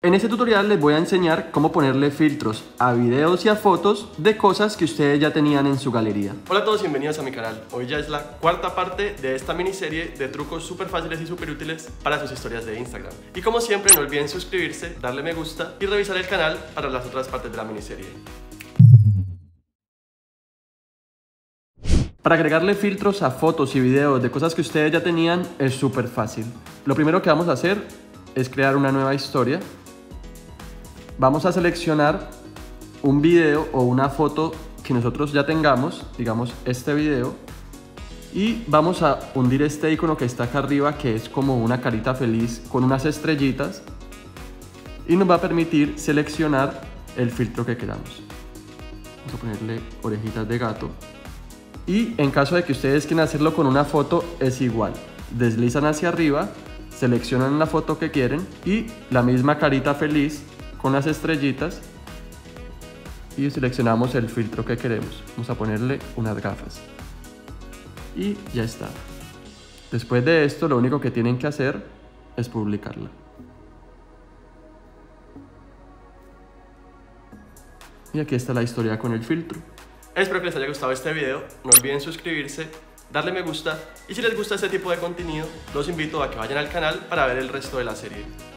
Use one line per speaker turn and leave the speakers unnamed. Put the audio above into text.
En este tutorial les voy a enseñar cómo ponerle filtros a videos y a fotos de cosas que ustedes ya tenían en su galería.
Hola a todos y bienvenidos a mi canal. Hoy ya es la cuarta parte de esta miniserie de trucos súper fáciles y súper útiles para sus historias de Instagram. Y como siempre, no olviden suscribirse, darle me gusta y revisar el canal para las otras partes de la miniserie.
Para agregarle filtros a fotos y videos de cosas que ustedes ya tenían es súper fácil. Lo primero que vamos a hacer es crear una nueva historia. Vamos a seleccionar un video o una foto que nosotros ya tengamos, digamos este video, y vamos a hundir este icono que está acá arriba, que es como una carita feliz con unas estrellitas, y nos va a permitir seleccionar el filtro que queramos. Vamos a ponerle orejitas de gato. Y en caso de que ustedes quieran hacerlo con una foto, es igual. Deslizan hacia arriba, seleccionan la foto que quieren y la misma carita feliz con las estrellitas y seleccionamos el filtro que queremos. Vamos a ponerle unas gafas y ya está. Después de esto, lo único que tienen que hacer es publicarla. Y aquí está la historia con el filtro.
Espero que les haya gustado este video, no olviden suscribirse, darle me gusta y si les gusta este tipo de contenido, los invito a que vayan al canal para ver el resto de la serie.